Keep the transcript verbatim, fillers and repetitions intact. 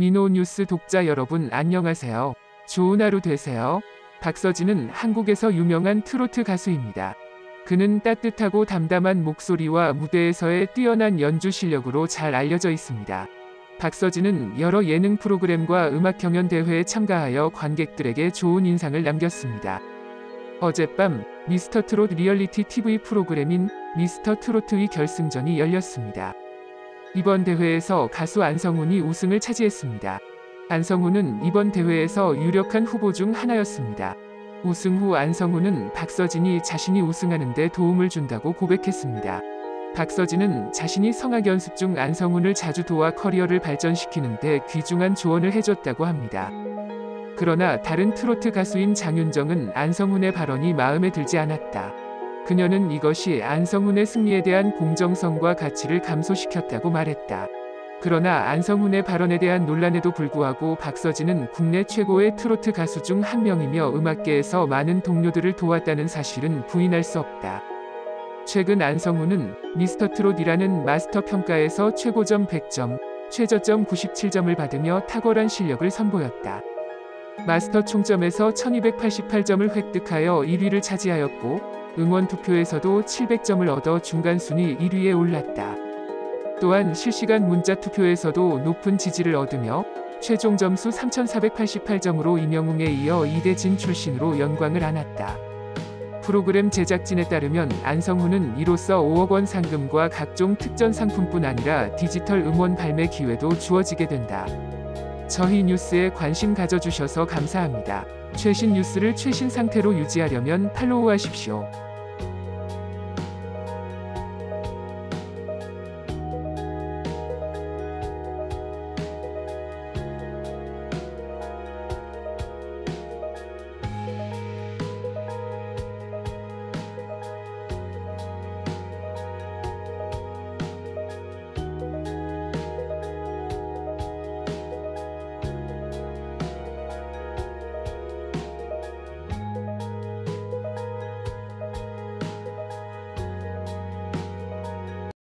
민호뉴스 독자 여러분 안녕하세요. 좋은 하루 되세요. 박서진은 한국에서 유명한 트로트 가수입니다. 그는 따뜻하고 담담한 목소리와 무대에서의 뛰어난 연주 실력으로 잘 알려져 있습니다. 박서진은 여러 예능 프로그램과 음악 경연 대회에 참가하여 관객들에게 좋은 인상을 남겼습니다. 어젯밤 미스터 트롯 리얼리티 티비 프로그램인 미스터 트로트의 결승전이 열렸습니다. 이번 대회에서 가수 안성훈이 우승을 차지했습니다. 안성훈은 이번 대회에서 유력한 후보 중 하나였습니다. 우승 후 안성훈은 박서진이 자신이 우승하는 데 도움을 준다고 고백했습니다. 박서진은 자신이 성악 연습 중 안성훈을 자주 도와 커리어를 발전시키는 데 귀중한 조언을 해줬다고 합니다. 그러나 다른 트로트 가수인 장윤정은 안성훈의 발언이 마음에 들지 않았다. 그녀는 이것이 안성훈의 승리에 대한 공정성과 가치를 감소시켰다고 말했다. 그러나 안성훈의 발언에 대한 논란에도 불구하고 박서진은 국내 최고의 트로트 가수 중 한 명이며 음악계에서 많은 동료들을 도왔다는 사실은 부인할 수 없다. 최근 안성훈은 미스터 트롯이라는 마스터 평가에서 최고점 백 점, 최저점 구십칠 점을 받으며 탁월한 실력을 선보였다. 마스터 총점에서 천이백팔십팔 점을 획득하여 일 위를 차지하였고 응원 투표에서도 칠백 점을 얻어 중간순위 일 위에 올랐다. 또한 실시간 문자 투표에서도 높은 지지를 얻으며 최종 점수 삼천사백팔십팔 점으로 임영웅에 이어 이대진 출신으로 영광을 안았다. 프로그램 제작진에 따르면 안성훈은 이로써 오억 원 상금과 각종 특전 상품뿐 아니라 디지털 음원 발매 기회도 주어지게 된다. 저희 뉴스에 관심 가져주셔서 감사합니다. 최신 뉴스를 최신 상태로 유지하려면 팔로우하십시오.